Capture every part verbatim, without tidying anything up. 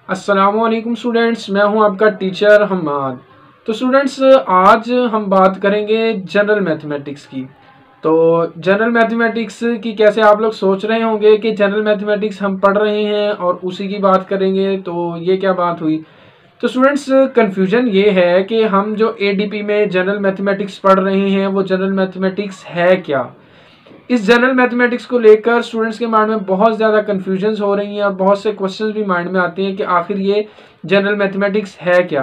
अस्सलामुअलैकुम स्टूडेंट्स, मैं हूं आपका टीचर हम्माद। तो स्टूडेंट्स, आज हम बात करेंगे जनरल मैथमेटिक्स की। तो जनरल मैथमेटिक्स की कैसे आप लोग सोच रहे होंगे कि जनरल मैथमेटिक्स हम पढ़ रहे हैं और उसी की बात करेंगे, तो ये क्या बात हुई। तो स्टूडेंट्स, कन्फ्यूजन ये है कि हम जो एडीपी में जनरल मैथमेटिक्स पढ़ रहे हैं वो जनरल मैथमेटिक्स है क्या। इस जनरल मैथमेटिक्स को लेकर स्टूडेंट्स के माइंड में बहुत ज़्यादा कन्फ्यूजन्स हो रही हैं और बहुत से क्वेश्चंस भी माइंड में आते हैं कि आखिर ये जनरल मैथमेटिक्स है क्या।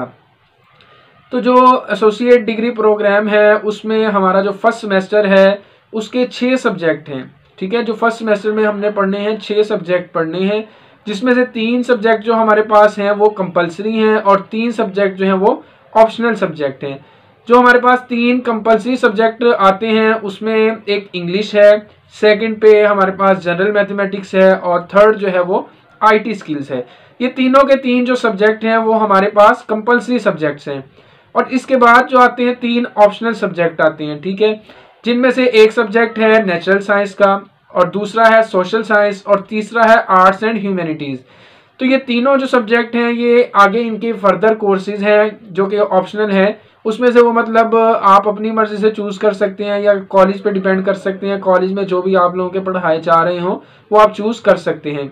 तो जो एसोसिएट डिग्री प्रोग्राम है उसमें हमारा जो फर्स्ट सेमेस्टर है उसके छः सब्जेक्ट हैं। ठीक है, जो फर्स्ट सेमेस्टर में हमने पढ़ने हैं छः सब्जेक्ट पढ़ने हैं, जिसमें से तीन सब्जेक्ट जो हमारे पास हैं वो कंपलसरी हैं और तीन सब्जेक्ट जो हैं वो ऑप्शनल सब्जेक्ट हैं। जो हमारे पास तीन कंपलसरी सब्जेक्ट आते हैं उसमें एक इंग्लिश है, सेकंड पे हमारे पास जनरल मैथमेटिक्स है और थर्ड जो है वो आईटी स्किल्स है। ये तीनों के तीन जो सब्जेक्ट हैं वो हमारे पास कंपलसरी सब्जेक्ट्स हैं। और इसके बाद जो आते हैं तीन ऑप्शनल सब्जेक्ट आते हैं। ठीक है, जिनमें से एक सब्जेक्ट है नेचुरल साइंस का और दूसरा है सोशल साइंस और तीसरा है आर्ट्स एंड ह्यूमैनिटीज़। तो ये तीनों जो सब्जेक्ट हैं ये आगे इनके फर्दर कोर्सेज हैं जो कि ऑप्शनल हैं। उसमें से वो मतलब आप अपनी मर्जी से चूज़ कर सकते हैं या कॉलेज पे डिपेंड कर सकते हैं। कॉलेज में जो भी आप लोगों के पढ़ाए जा रहे हो वो आप चूज़ कर सकते हैं।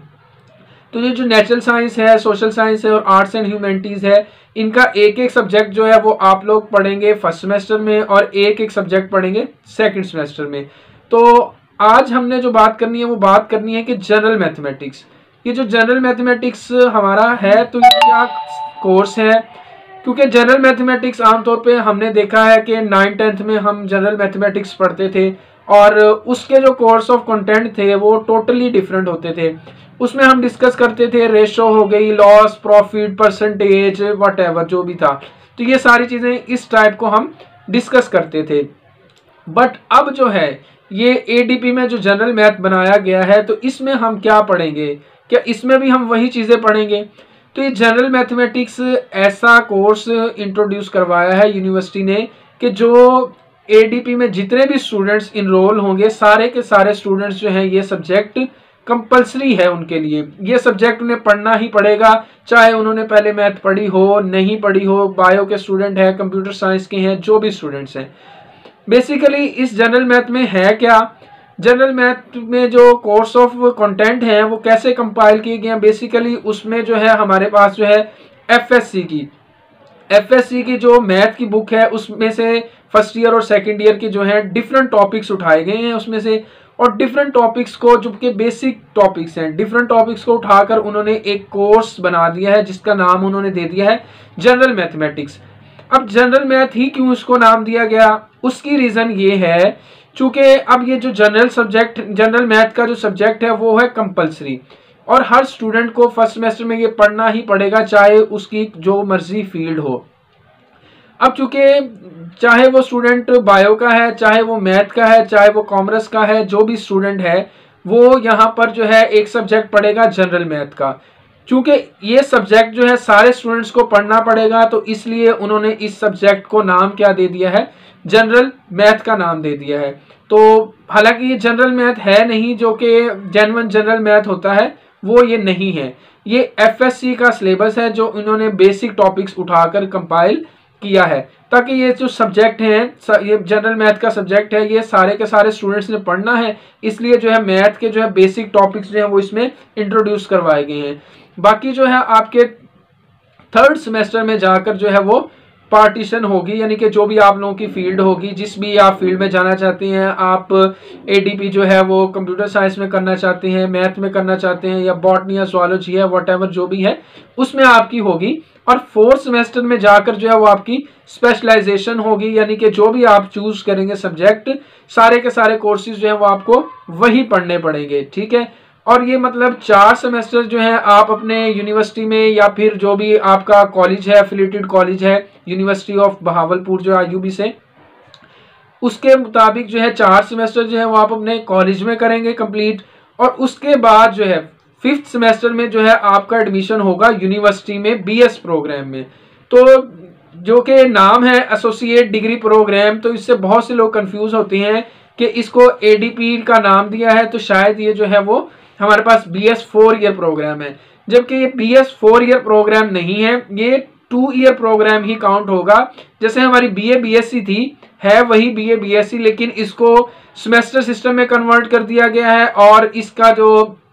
तो ये जो नेचुरल साइंस है, सोशल साइंस है और आर्ट्स एंड ह्यूमैनिटीज़ है, इनका एक एक सब्जेक्ट जो है वो आप लोग पढ़ेंगे फर्स्ट सेमेस्टर में और एक एक सब्जेक्ट पढ़ेंगे सेकंड सेमेस्टर में। तो आज हमने जो बात करनी है वो बात करनी है कि जनरल मैथमेटिक्स, ये जो जनरल मैथमेटिक्स हमारा है तो ये क्या कोर्स है। क्योंकि जनरल मैथमेटिक्स आमतौर पे हमने देखा है कि नाइन टेंथ में हम जनरल मैथमेटिक्स पढ़ते थे और उसके जो कोर्स ऑफ कंटेंट थे वो टोटली डिफरेंट होते थे। उसमें हम डिस्कस करते थे रेशो हो गई, लॉस, प्रॉफिट, परसेंटेज, व्हाटएवर जो भी था। तो ये सारी चीज़ें इस टाइप को हम डिस्कस करते थे। बट अब जो है ये एडीपी में जो जनरल मैथ बनाया गया है तो इसमें हम क्या पढ़ेंगे, क्या इसमें भी हम वही चीज़ें पढ़ेंगे। तो ये जनरल मैथमेटिक्स ऐसा कोर्स इंट्रोड्यूस करवाया है यूनिवर्सिटी ने कि जो एडीपी में जितने भी स्टूडेंट्स इनरोल होंगे सारे के सारे स्टूडेंट्स जो हैं ये सब्जेक्ट कंपलसरी है उनके लिए। ये सब्जेक्ट उन्हें पढ़ना ही पड़ेगा, चाहे उन्होंने पहले मैथ पढ़ी हो, नहीं पढ़ी हो, बायो के स्टूडेंट हैं, कंप्यूटर साइंस के हैं, जो भी स्टूडेंट्स हैं। बेसिकली इस जनरल मैथ में है क्या, जनरल मैथ में जो कोर्स ऑफ कंटेंट है वो कैसे कंपाइल किए गए हैं। बेसिकली उसमें जो है हमारे पास जो है एफएससी की एफएससी की जो मैथ की बुक है उसमें से फर्स्ट ईयर और सेकंड ईयर के जो है डिफरेंट टॉपिक्स उठाए गए हैं उसमें से, और डिफरेंट टॉपिक्स को जो कि बेसिक टॉपिक्स हैं डिफरेंट टॉपिक्स को उठाकर उन्होंने एक कोर्स बना दिया है जिसका नाम उन्होंने दे दिया है जनरल मैथमेटिक्स। अब जनरल मैथ ही क्यों इसको नाम दिया गया, उसकी रीज़न ये है चूँकि अब ये जो जनरल सब्जेक्ट जनरल मैथ का जो सब्जेक्ट है वो है कंपलसरी और हर स्टूडेंट को फर्स्ट सेमेस्टर में ये पढ़ना ही पड़ेगा, चाहे उसकी जो मर्जी फील्ड हो। अब चूँकि चाहे वो स्टूडेंट बायो का है, चाहे वो मैथ का है, चाहे वो कॉमर्स का है, जो भी स्टूडेंट है वो यहाँ पर जो है एक सब्जेक्ट पढ़ेगा जनरल मैथ का। चूँकि ये सब्जेक्ट जो है सारे स्टूडेंट्स को पढ़ना पड़ेगा तो इसलिए उन्होंने इस सब्जेक्ट को नाम क्या दे दिया है, जनरल मैथ का नाम दे दिया है। तो हालांकि ये जनरल मैथ है नहीं, जो कि जेन्युइन जनरल मैथ होता है वो ये नहीं है। ये एफएससी का सिलेबस है जो इन्होंने बेसिक टॉपिक्स उठाकर कंपाइल किया है ताकि ये जो सब्जेक्ट हैं, ये जनरल मैथ का सब्जेक्ट है, ये सारे के सारे स्टूडेंट्स ने पढ़ना है। इसलिए जो है मैथ के जो है बेसिक टॉपिक्स जो है वो इसमें इंट्रोड्यूस करवाए गए हैं। बाकी जो है आपके थर्ड सेमेस्टर में जाकर जो है वो पार्टीशन होगी, यानी कि जो भी आप लोगों की फील्ड होगी, जिस भी आप फील्ड में जाना चाहते हैं, आप एडीपी जो है वो कंप्यूटर साइंस में करना चाहते हैं, मैथ में करना चाहते हैं या बॉटनी या ज़ूलॉजी है, व्हाटएवर जो भी है उसमें आपकी होगी। और फोर्थ सेमेस्टर में जाकर जो है वो आपकी स्पेशलाइजेशन होगी, यानी कि जो भी आप चूज करेंगे सब्जेक्ट सारे के सारे कोर्सेज जो है वो आपको वही पढ़ने पड़ेंगे। ठीक है, और ये मतलब चार सेमेस्टर जो है आप अपने यूनिवर्सिटी में या फिर जो भी आपका कॉलेज है, एफिलिएटेड कॉलेज है यूनिवर्सिटी ऑफ बहावलपुर जो आईयूबी से, उसके मुताबिक जो है चार सेमेस्टर जो है वो आप अपने कॉलेज में करेंगे कंप्लीट। और उसके बाद जो है फिफ्थ सेमेस्टर में जो है आपका एडमिशन होगा यूनिवर्सिटी में बीएस प्रोग्राम में, तो जो कि नाम है एसोसिएट डिग्री प्रोग्राम। तो इससे बहुत से लोग कंफ्यूज होते हैं कि इसको एडीपी का नाम दिया है तो शायद ये जो है वो हमारे पास B S four year program है, जबकि ये B S four year program नहीं है, ये टू ईयर प्रोग्राम ही काउंट होगा। जैसे हमारी B A B S C थी, है वही B A B S C, लेकिन इसको सेमेस्टर सिस्टम में कन्वर्ट कर दिया गया है और इसका जो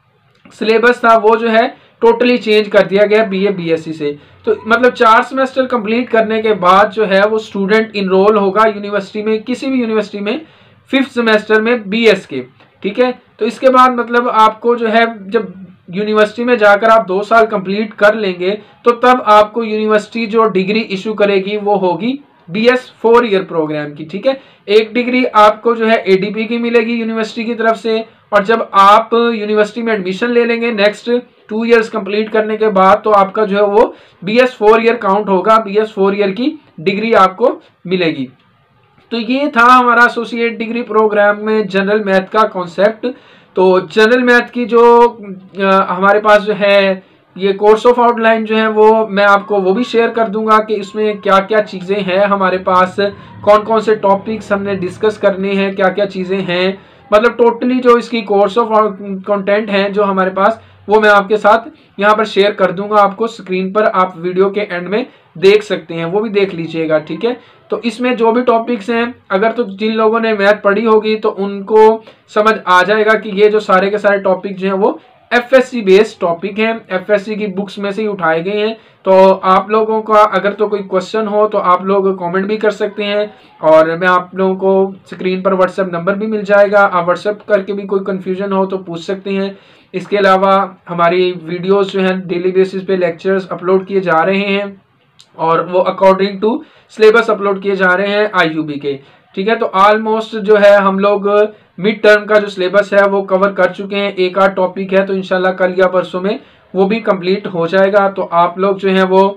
सिलेबस था वो जो है टोटली चेंज कर दिया गया B A B S C से। तो मतलब चार सेमेस्टर कंप्लीट करने के बाद जो है वो स्टूडेंट इनरोल होगा यूनिवर्सिटी में, किसी भी यूनिवर्सिटी में, फिफ्थ सेमेस्टर में बी एस के, ठीक है। तो इसके बाद मतलब आपको जो है जब यूनिवर्सिटी में जाकर आप दो साल कंप्लीट कर लेंगे तो तब आपको यूनिवर्सिटी जो डिग्री इशू करेगी वो होगी B S four year program की, ठीक है। एक डिग्री आपको जो है ए डी पी की मिलेगी यूनिवर्सिटी की तरफ से, और जब आप यूनिवर्सिटी में एडमिशन ले लेंगे नेक्स्ट टू इयर्स कंप्लीट करने के बाद तो आपका जो है वो B S four year count होगा, बी एस फोर ईयर की डिग्री आपको मिलेगी। तो ये था हमारा एसोसिएट डिग्री प्रोग्राम में जनरल मैथ का कॉन्सेप्ट। तो जनरल मैथ की जो आ, हमारे पास जो है ये कोर्स ऑफ आउटलाइन जो है वो मैं आपको वो भी शेयर कर दूंगा कि इसमें क्या क्या चीज़ें हैं हमारे पास, कौन कौन से टॉपिक्स हमने डिस्कस करने हैं, क्या क्या चीज़ें हैं, मतलब टोटली जो इसकी कोर्स ऑफ कंटेंट हैं जो हमारे पास वो मैं आपके साथ यहाँ पर शेयर कर दूंगा। आपको स्क्रीन पर आप वीडियो के एंड में देख सकते हैं, वो भी देख लीजिएगा, ठीक है। तो इसमें जो भी टॉपिक्स हैं, अगर तो जिन लोगों ने मैथ पढ़ी होगी तो उनको समझ आ जाएगा कि ये जो सारे के सारे टॉपिक जो हैं वो F S C based topic हैं, एफ एस सी की बुक्स में से ही उठाए गए हैं। तो आप लोगों का अगर तो कोई क्वेश्चन हो तो आप लोग कमेंट भी कर सकते हैं, और मैं आप लोगों को स्क्रीन पर व्हाट्सएप नंबर भी मिल जाएगा, आप व्हाट्सएप करके भी कोई कन्फ्यूजन हो तो पूछ सकते हैं। इसके अलावा हमारी वीडियोस जो हैं डेली बेसिस पे लेक्चर्स अपलोड किए जा रहे हैं और वो अकॉर्डिंग टू सिलेबस अपलोड किए जा रहे हैं आई यू बी के, ठीक है। तो ऑलमोस्ट जो है हम लोग मिड टर्म का जो सिलेबस है वो कवर कर चुके हैं, एक आध टॉपिक है तो इंशाल्लाह कल या परसों में वो भी कंप्लीट हो जाएगा। तो आप लोग जो है वो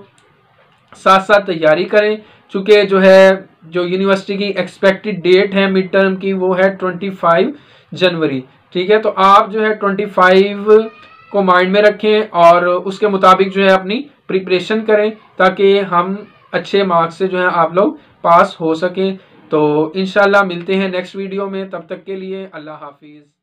साथ साथ तैयारी करें, चूँकि जो है जो यूनिवर्सिटी की एक्सपेक्टेड डेट है मिड टर्म की वो है ट्वेंटी फाइव जनवरी, ठीक है। तो आप जो है ट्वेंटी फाइव को माइंड में रखें और उसके मुताबिक जो है अपनी प्रिपरेशन करें ताकि हम अच्छे मार्क्स से जो है आप लोग पास हो सकें। तो इंशाल्लाह मिलते हैं नेक्स्ट वीडियो में, तब तक के लिए अल्लाह हाफिज़।